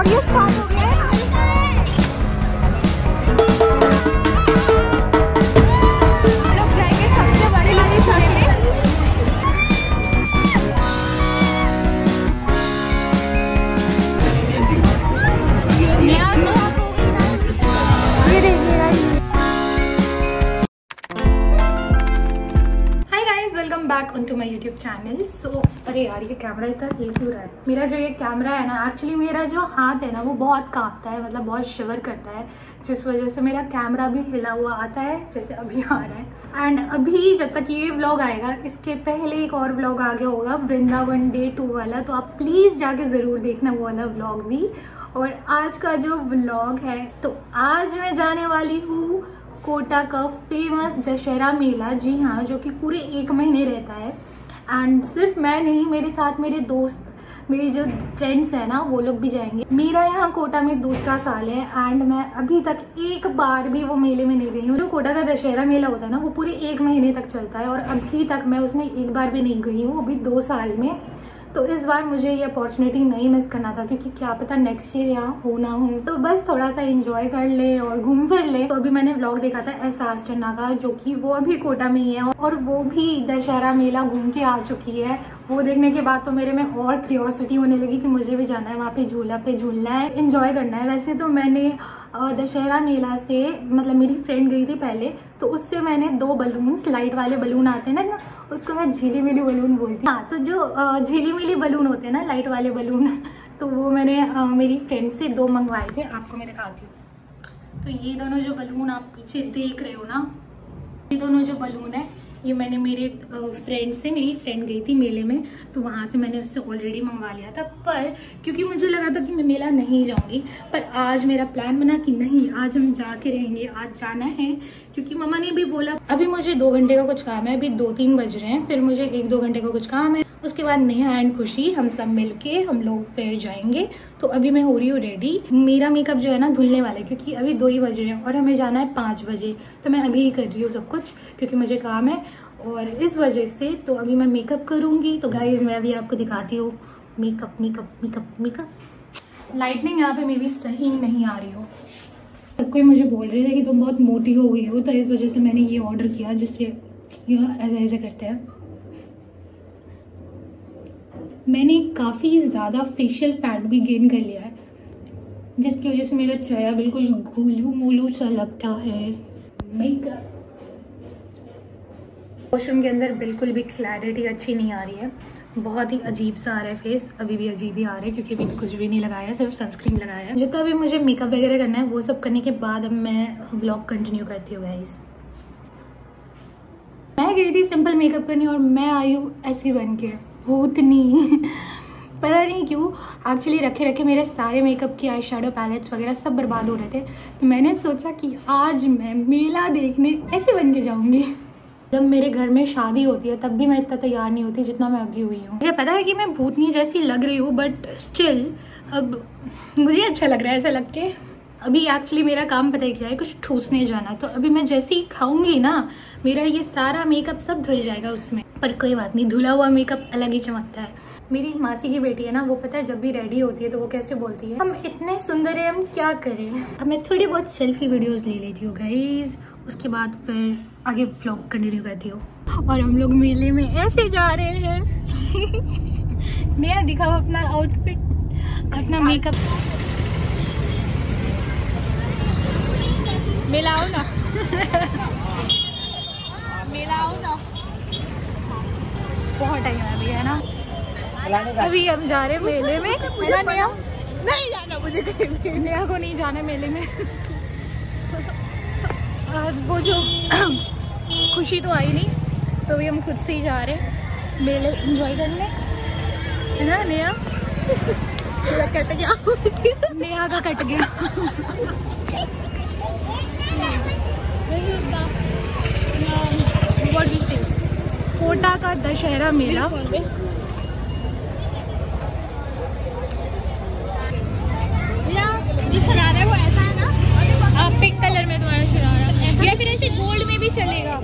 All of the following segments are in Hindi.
वीडियो स्टार्ट हो गया है। लोग जाएंगे सबसे बड़ी वाली ससुरी। ये देखिएगा। Welcome back on to my YouTube channel. So अरे यार ये कैमरा इतना हिल क्यों रहा है। मेरा जो ये कैमरा है ना, एक्चुअली मेरा जो हाथ है ना वो बहुत कांपता है, मतलब बहुत शिवर करता है, जिस वजह से मेरा कैमरा भी हिला हुआ आता है, जैसे अभी आ रहा है। एंड अभी जब तक ये व्लॉग आएगा, इसके पहले एक और व्लॉग आ गया होगा वृंदावन डे 2 वाला, तो आप प्लीज जाके जरूर देखना वो वाला व्लॉग भी। और आज का जो व्लॉग है, तो आज मैं जाने वाली हूँ कोटा का फेमस दशहरा मेला। जी हाँ, जो कि पूरे 1 महीने रहता है। एंड सिर्फ मैं नहीं, मेरे साथ मेरे दोस्त, मेरी जो फ्रेंड्स हैं ना, वो लोग भी जाएंगे। मेरा यहाँ कोटा में दूसरा साल है एंड मैं अभी तक एक बार भी वो मेले में नहीं गई हूँ। जो कोटा का दशहरा मेला होता है ना, वो पूरे 1 महीने तक चलता है और अभी तक मैं उसमें एक बार भी नहीं गई हूँ, वो भी 2 साल में। तो इस बार मुझे ये अपॉर्चुनिटी नहीं मिस करना था, क्योंकि क्या पता नेक्स्ट ईयर यहाँ हो ना हो, तो बस थोड़ा सा एंजॉय कर ले और घूम फिर ले। तो अभी मैंने व्लॉग देखा था एहसास टन्ना का, जो कि वो अभी कोटा में ही है और वो भी दशहरा मेला घूम के आ चुकी है। वो देखने के बाद तो मेरे में और क्यूरियोसिटी होने लगी कि मुझे भी जाना है वहाँ पे झूलना है, एंजॉय करना है। वैसे तो मैंने दशहरा मेला से, मतलब मेरी फ्रेंड गई थी पहले, तो उससे मैंने 2 बलून्स, लाइट वाले बलून आते हैं ना, उसको मैं झीली मिली बलून बोलती हूँ। हाँ, तो जो झीली मिली बलून होते हैं ना, लाइट वाले बलून, तो वो मैंने मेरी फ्रेंड से 2 मंगवाए थे। आपको मैं दिखाती हूँ। तो ये दोनों जो बलून आप पीछे देख रहे हो ना, ये दोनों जो बलून है, ये मैंने मेरे फ्रेंड से, मेरी फ्रेंड गई थी मेले में, तो वहाँ से मैंने उससे ऑलरेडी मंगवा लिया था। पर क्योंकि मुझे लगा था कि मैं मेला नहीं जाऊँगी, पर आज मेरा प्लान बना कि नहीं, आज हम जाके रहेंगे, आज जाना है। क्योंकि मम्मा ने भी बोला अभी मुझे 2 घंटे का कुछ काम है, अभी 2-3 बज रहे हैं, फिर मुझे 1-2 घंटे का कुछ काम है, उसके बाद नेहा एंड खुशी हम सब मिलके हम लोग फिर जाएंगे। तो अभी मैं हो रही हूँ रेडी। मेरा मेकअप जो है ना धुलने वाला है, क्योंकि अभी 2 ही बज रहे हैं और हमें जाना है 5 बजे। तो मैं अभी ही कर रही हूँ सब कुछ, क्योंकि मुझे काम है और इस वजह से। तो अभी मैं मेकअप करूँगी। तो गाइज मैं अभी आपको दिखाती हूँ मेकअप। लाइटनिंग यहाँ पे मे भी सही नहीं आ रही हो। सब कोई मुझे बोल रहे थे कि तुम बहुत मोटी हो गई हो, तो इस वजह से मैंने ये ऑर्डर किया, जिससे ऐसे करते हैं। मैंने काफ़ी ज़्यादा फेशियल फैट भी गेन कर लिया है, जिसकी वजह से मेरा चेहरा बिल्कुल घूलू मूलू सा लगता है। मेकअप वॉशरूम के अंदर बिल्कुल भी क्लैरिटी अच्छी नहीं आ रही है, बहुत ही अजीब सा आ रहा है फेस। अभी भी अजीब ही आ रहा है, क्योंकि अभी कुछ भी नहीं लगाया है, सिर्फ सनस्क्रीन लगाया है। जितना भी मुझे मेकअप वगैरह करना है, वो सब करने के बाद अब मैं व्लॉग कंटिन्यू करती हूँ गाइस। मैं गई थी सिंपल मेकअप करने और मैं आई हूँ ऐसी बन के भूतनी। पता नहीं क्यों, एक्चुअली रखे मेरे सारे मेकअप की आई शेडो पैलेट्स वगैरह सब बर्बाद हो रहे थे, तो मैंने सोचा कि आज मैं मेला देखने ऐसे बन के जाऊंगी। जब मेरे घर में शादी होती है तब भी मैं इतना तैयार नहीं होती जितना मैं अभी हुई हूँ। मुझे पता है कि मैं भूतनी जैसी लग रही हूँ, बट स्टिल अब मुझे अच्छा लग रहा है ऐसा लग के। अभी एक्चुअली मेरा काम पता है क्या है, कुछ ठूसने जाना। तो अभी मैं जैसे ही खाऊंगी ना, मेरा ये सारा मेकअप सब धुल जाएगा उसमें। पर कोई बात नहीं, धुला हुआ मेकअप अलग ही चमकता है। मेरी मासी की बेटी है ना, वो पता है जब भी रेडी होती है तो वो कैसे बोलती है, हम इतने सुंदर है, हम क्या करें। अब मैं थोड़ी बहुत सेल्फी वीडियोस ले लेती हूँ गाइज, उसके बाद फिर आगे व्लॉग कंटिन्यू करती हूँ। और हम लोग मेले में ऐसे जा रहे हैं। नया दिखाओ अपना आउटफिट, अपना मेकअप। मेला आओ ना। मेला आओ ना। बहुत टाइम है अभी, है ना। अभी हम जा रहे हैं मेले में, है ना नेहा? नहीं जाना मुझे कहीं, नेहा को नहीं जाना मेले में। वो जो खुशी तो आई नहीं, तो अभी हम खुद से ही जा रहे हैं मेले एंजॉय करने, है ना नेहा? कट गया। नेहा का कट गया। कोटा का दशहरा मेला। जो शरारा है वो ऐसा है ना, आप पिंक कलर में तुम्हारा शरारा, या फिर ऐसे गोल्ड में भी चलेगा।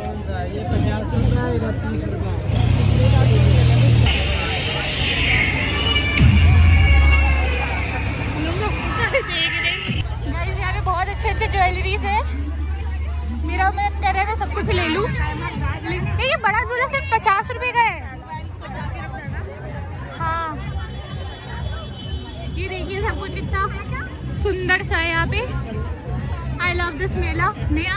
ये देखिए सब कुछ कितना सुंदर सा है यहाँ पे। I love this mela. Neha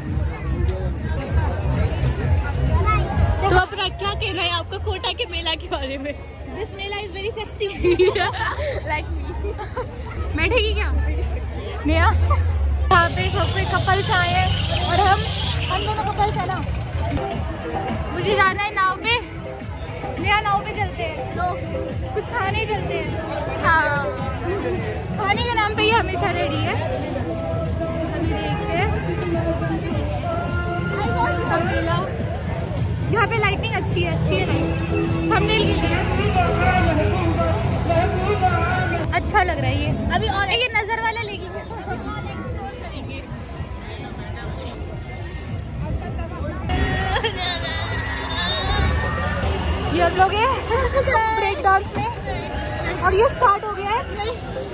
तो अपना क्या कहना है आपका कोटा के मेला के बारे में? This mela is very sexy like me. बैठेगी क्या नेहा? यहाँ पे सब कोई कपल्स आए हैं और हम दोनों कपल्स है ना। मुझे जाना है नाव पे। नेहा नाव पे चलते हैं तो कुछ खाने चलते हैं। हाँ खाने के नाम पे ही हमेशा रेडी है। अभी देखते हैं यहाँ पे लाइटिंग अच्छी है लाइटिंग थंबनेल के लिए अच्छा लग रहा है ये। अभी और ये नजर वाला लेगी ये हम लोग ब्रेक डांस में और ये स्टार्ट हो गया है।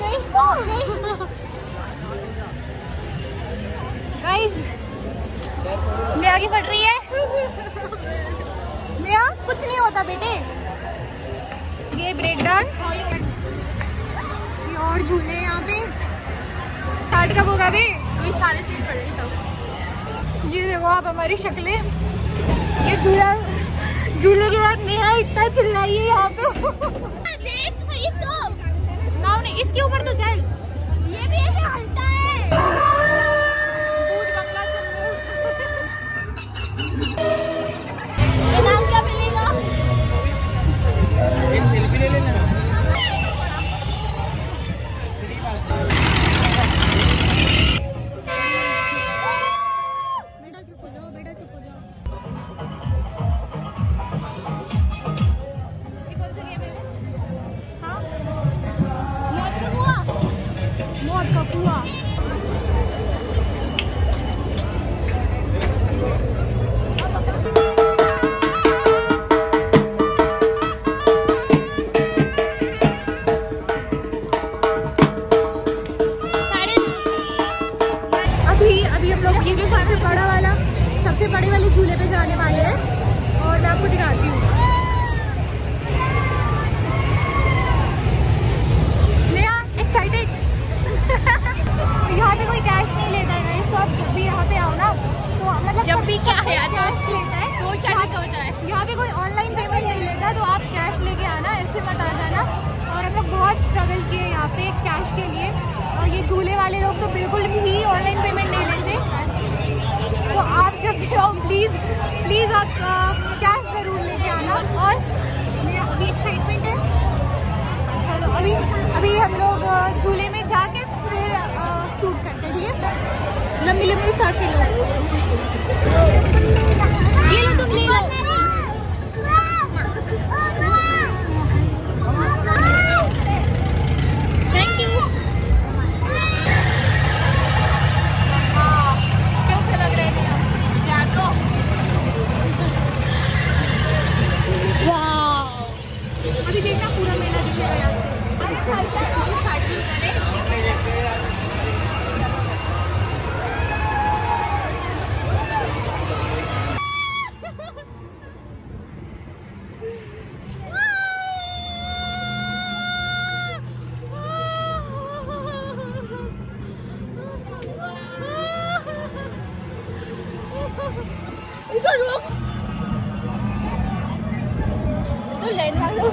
गाइस नेहा आगे बढ़ रही है। नेहा कुछ नहीं होता बेटे। ये ब्रेक डांस ये और झूले यहाँ पे स्टार्ट कब होगा अभी? अभी 6:30 बजे तक। ये देखो आप हमारी शक्लें। ये झूले के बाद नेहा इतना चिल्लाई है यहाँ पे। देख इसको नाव नहीं इसके ऊपर तो चल। ये भी ऐसे हलता है। ये नाम क्या मिलेगा? एक सेल्फी ले लेना। बेटा चुप हो जाओ। मौत का कुआं। अभी हम लोग ये जो सबसे बड़े वाले झूले पे जाने वाले हैं और मैं आपको दिखाती हूँ। एक्साइटेड। यहाँ पे कोई कैश नहीं लेता है तो आप जब भी यहाँ पे आओ ना तो मतलब जब भी क्या है कैश लेता है। यहाँ पे कोई ऑनलाइन पेमेंट नहीं लेता तो आप कैश लेके आना, ऐसे मत आ जाना। और हम लोग बहुत स्ट्रगल किए यहाँ पे कैश के लिए और ये झूले वाले लोग तो बिल्कुल भी ऑनलाइन पेमेंट नहीं लेते। सो आप जब भी आओ प्लीज़ आप कैश ज़रूर लेके आना। और अभी एक्साइटमेंट है। चलो अभी हम लोग झूले में जाके फिर शूट करते हैं। ठीक है लंबी लंबी सांसें लो। ये लो तुम ले लो। Thank you. कैसा लग रहा है? वाह अभी देखना पूरा मेला दिखेगा यहाँ से। तो लैंड वाला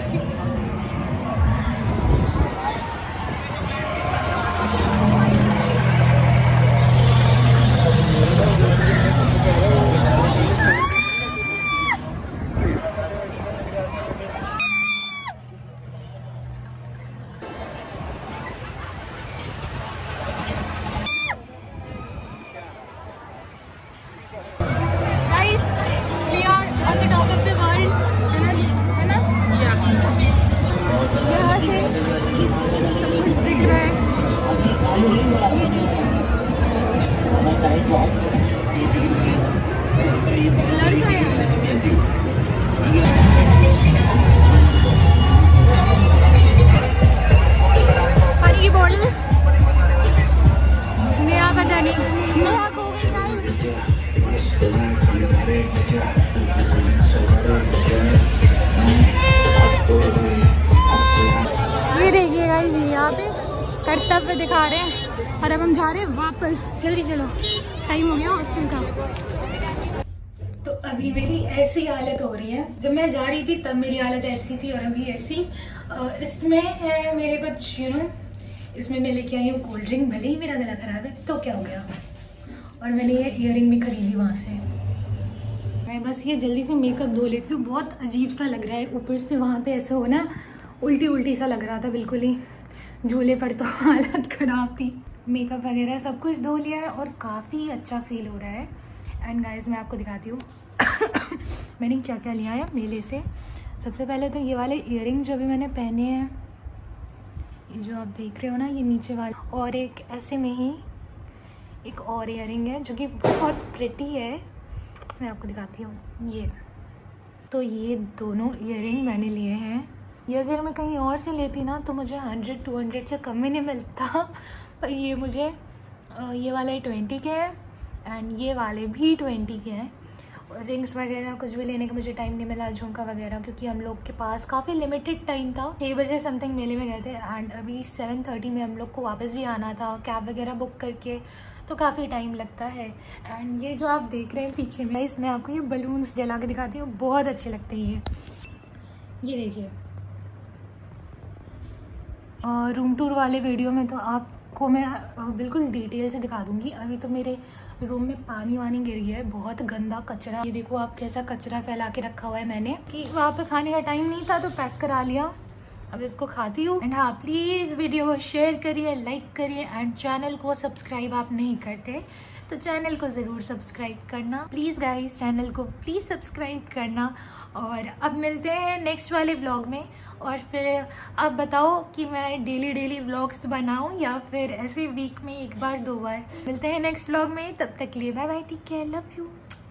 जी यहाँ पे कर्तव्य दिखा रहे हैं और अब हम जा रहे हैं वापस। जल्दी चलो, टाइम हो गया हॉस्टल का। तो अभी मेरी ऐसी हालत हो रही है, जब मैं जा रही थी तब मेरी हालत ऐसी थी और अभी ऐसी। इसमें है मेरे कुछ इसमें मैं लेके आई हूँ कोल्ड ड्रिंक। भले ही मेरा गला खराब है तो क्या हो गया, और मैंने ये ईयरिंग भी खरीदी वहाँ से। मैं बस ये जल्दी से मेकअप धो लेती हूँ, बहुत अजीब सा लग रहा है। ऊपर से वहाँ पे ऐसा हो ना, उल्टी उल्टी सा लग रहा था बिल्कुल ही, झूले पर तो हालत खराब थी। मेकअप वगैरह सब कुछ धो लिया है और काफ़ी अच्छा फील हो रहा है। एंड गाइस मैं आपको दिखाती हूँ मैंने क्या क्या लिया है मेले से। सबसे पहले तो ये वाले ईयरिंग जो भी मैंने पहने हैं, ये जो आप देख रहे हो ना, ये नीचे वाले, और एक ऐसे में ही एक और ईयरिंग है जो कि बहुत प्रिटी है, मैं आपको दिखाती हूँ। ये तो ये दोनों ईयरिंग मैंने लिए हैं। ये अगर मैं कहीं और से लेती ना तो मुझे 100-200 से कम ही नहीं मिलता, पर ये मुझे ये वाले 20 के हैं एंड ये वाले भी 20 के हैं। रिंग्स वगैरह कुछ भी लेने का मुझे टाइम नहीं मिला, झुमका वगैरह, क्योंकि हम लोग के पास काफ़ी लिमिटेड टाइम था। 6 बजे समथिंग मेले में गए थे एंड अभी 7:30 में हम लोग को वापस भी आना था कैब वगैरह बुक करके, तो काफ़ी टाइम लगता है। एंड ये जो आप देख रहे हैं पीछे में, इसमें आपको ये बलून्स जला के दिखाती हूँ, बहुत अच्छे लगते हैं ये देखिए। रूम टूर वाले वीडियो में तो आपको मैं बिल्कुल डिटेल से दिखा दूंगी। अभी तो मेरे रूम में पानी वानी गिर गया है, बहुत गंदा कचरा। ये देखो आप, कैसा कचरा फैला के रखा हुआ है मैंने, कि वहाँ पे खाने का टाइम नहीं था तो पैक करा लिया। अब इसको खाती हूँ। एंड हाँ, प्लीज़ वीडियो को शेयर करिए, लाइक करिए एंड चैनल को सब्सक्राइब आप नहीं करते तो चैनल को ज़रूर सब्सक्राइब करना प्लीज़ गाइस, चैनल को प्लीज़ सब्सक्राइब करना। और अब मिलते हैं नेक्स्ट वाले व्लॉग में, और फिर आप बताओ कि मैं डेली व्लॉग्स बनाऊं या फिर ऐसे वीक में 1 बार 2 बार। मिलते हैं नेक्स्ट व्लॉग में, तब तक के लिए bye bye, take care, love you.